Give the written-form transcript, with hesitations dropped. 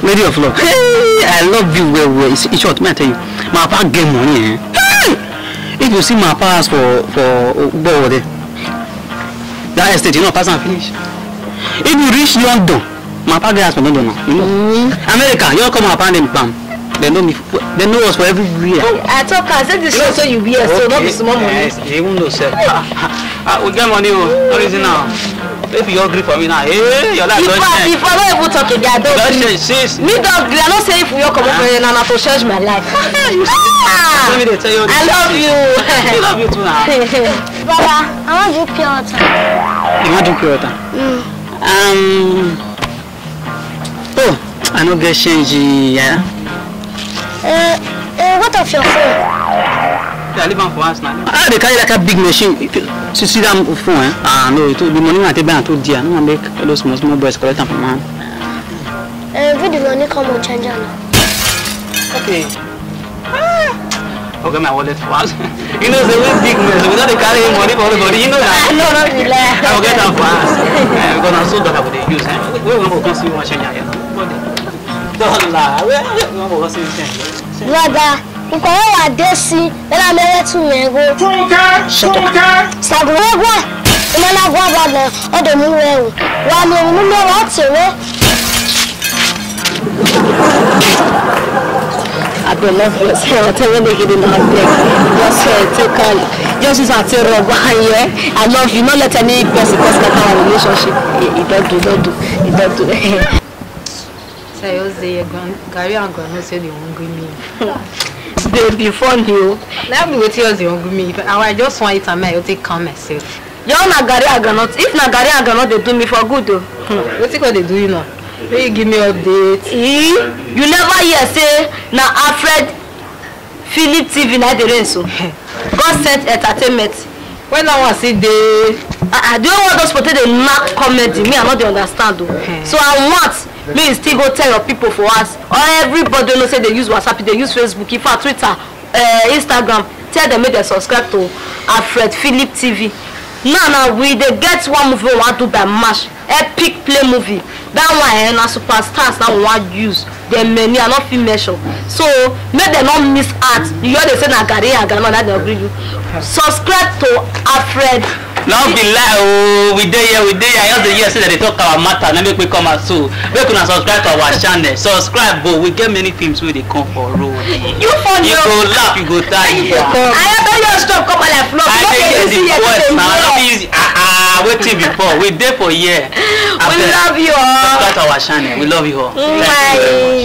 Lady of love. Hey, I love you well. It's short, may I tell you. My papa get money. Hey! If you see my papa ask for board, that estate, you know, pass and finish. If you reach London, my papa get ask for London now. You know? America, you come up and bam. They know me. They know us for everywhere. I talk. I said this so you be here, so not be small money. They won't know, sir. We get money. No reason now. If you agree for me now, hey, you're like if I don't even talk to their dog, me dog, I don't say if you come over here and to change my life. I love you. I love you too now. Baba, I want to do pure water. You want to do pure water? Oh, I don't get change. Yeah. What of your phone? I live on for us now. They carry like a big machine. To see them phone, no, it will be money at the bank to dear. No, make those small boys collect them from man. With the money come on change now. Okay. Okay, my wallet for us. You know, the way big mess. Without the carrying money for everybody, you know that. No, not really. I'll get them for us. We're gonna solve that with the use. We're going to see what change here. Don't lie. We're going to see it. Brother, you can have a desi. Then I'm ready to go. Shut up. Stop. What? I'm not going to go. Oh, the moon. One minute. What's it? I don't love you. I tell you, they get in the just as I tell you, I love you. Not let any person that our relationship. It don't do. Say, you say, Gary and Grandma say they won't give me. They be fun, you. Let me wait till they won't give me. I just want it and I will take care myself. You're not Gary and Grandma. If not Gary and Grandma, they do me for good, though. What's it they do, you know? Will you give me update? You never hear say na Alfred Philip TV na the rain so. God sent entertainment. When I was see the do you want those people they knock comedy? Me I not dey understand though. So I want me still go tell your people for us. Or everybody know say they use WhatsApp, they use Facebook, in fact Twitter, Instagram. Tell them make they subscribe to Alfred Philip TV. Now we they get one movie we want to by March. Epic play movie. That one na superstars that we want use. Them many are not fit measure. So make them not miss out. You hear they say na Gary and Grandma that they agree you. Subscribe to Alfred. Now be like we there. I just the year say that they talk our matter. Now make we come out so. Make una subscribe to our channel. Subscribe, but we get many films where they come for road. You fun. You go laugh, you go die. I don't your stop come like flop. I think the voice now. Wait till before. We there for year. We love you all. Subscribe to our channel. We love you all. Bye.